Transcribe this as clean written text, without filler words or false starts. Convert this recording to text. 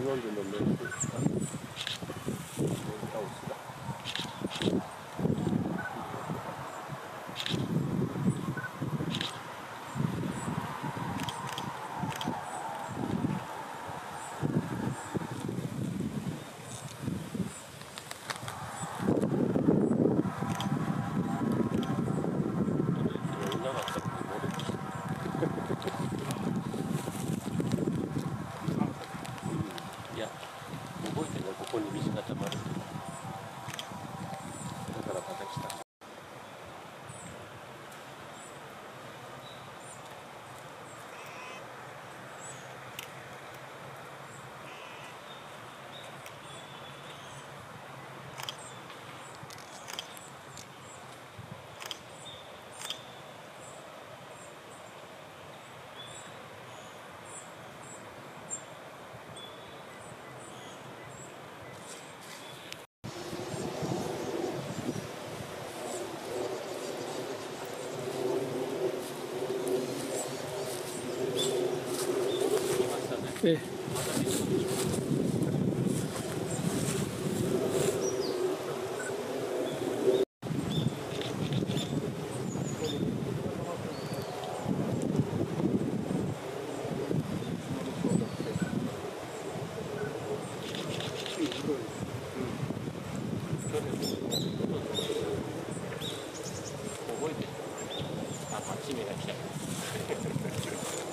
40のメンツですか。メンタオスだ。いや、覚えてるのここに水が溜まる。だからまた来た。 ええ。 覚えてる。あ、8名が来た。